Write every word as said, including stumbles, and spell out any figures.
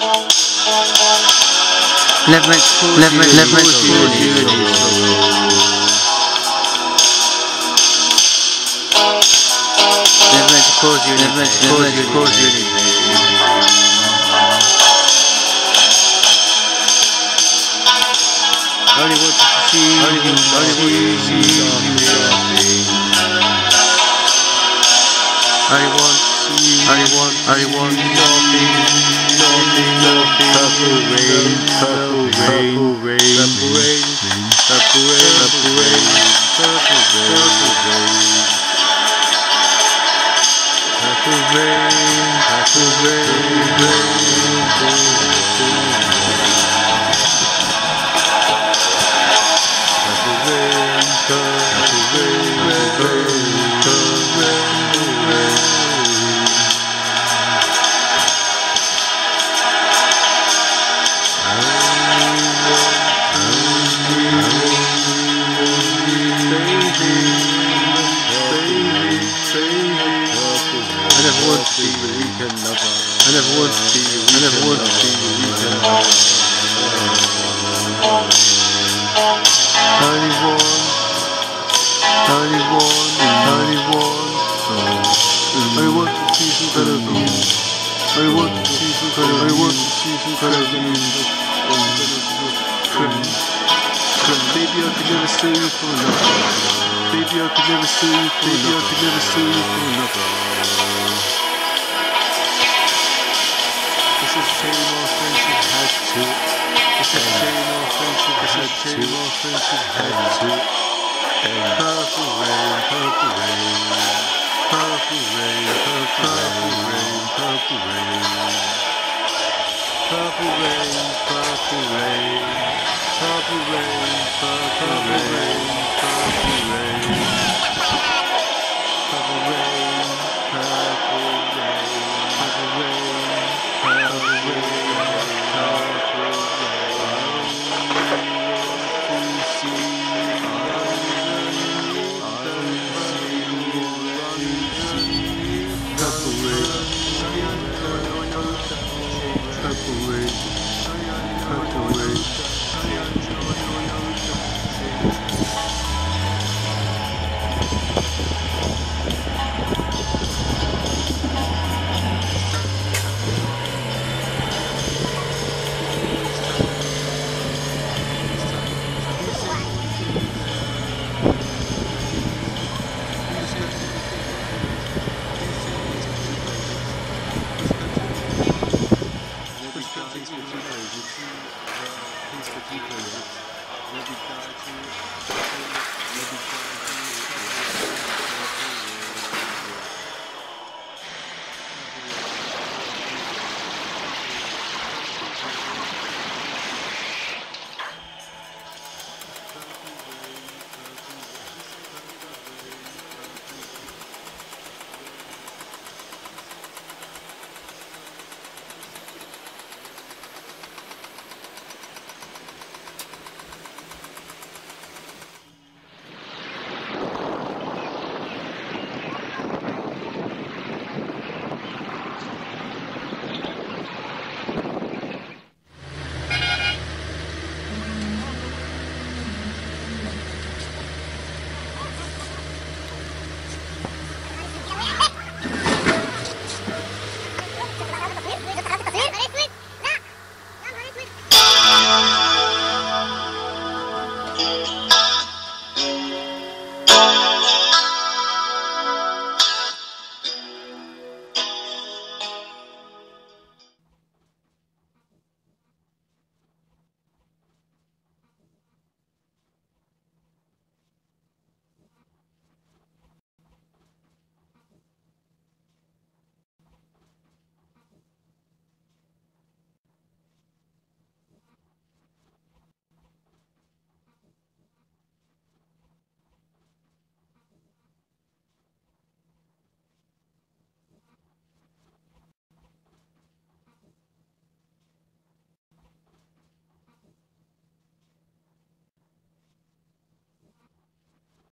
Never meant to cause Never you, meant- never meant to cause cause you you any any sorrow. Never meant to cause you, Never meant to never cause meant you to cause you any any pain. Only wanted to see Only you, wanted to only wanted to see see you you laughing. Only want to see you, Only want, only want laughing, laughing, laughing, purple rain, purple rain, purple rain, purple rain, purple rain, purple rain, purple rain, purple rain, purple rain, purple rain, purple rain, purple rain, purple rain. I never want to be your weekend lover. I never want to be your I never want to be your weekend lover. Only one, only one, only one. I want to see some kind of you. I want to see some kind of I want to see some kind of you. Baby, I could never sue you for another. Baby, I could never sue you for Baby, I could never sue you for another. It's a shame our friendship had to. It's a shame our friendship had to. It's a shame our friendship had to. Purple rain, purple rain, purple rain, purple rain, purple rain, purple rain, purple rain, purple rain, purple rain, purple rain, purple rain, purple rain, purple rain, purple rain, purple